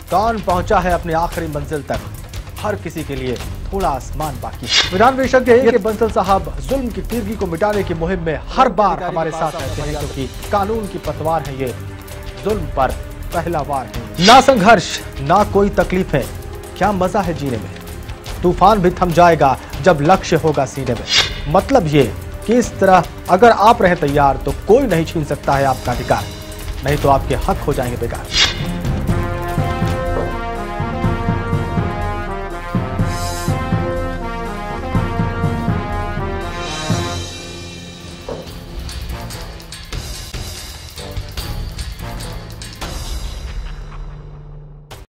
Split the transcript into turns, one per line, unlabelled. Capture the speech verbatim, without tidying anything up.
कौन पहुंचा है अपनी आखिरी मंजिल तक, हर किसी के लिए थोड़ा आसमान बाकी है। विधान विशेषज्ञ ए के बंसल साहब जुल्म की तीरगी को मिटाने की मुहिम में हर बार हमारे साथ रहते हैं, क्योंकि कानून की पतवार है ये, जुल्म पर पहला वार है। ना संघर्ष ना कोई तकलीफ है, क्या मजा है जीने में। तूफान भी थम जाएगा जब लक्ष्य होगा सीने में। मतलब ये कि इस तरह अगर आप रहे तैयार तो कोई नहीं छीन सकता है आपका अधिकार, नहीं तो आपके हक हो जाएंगे बेकार।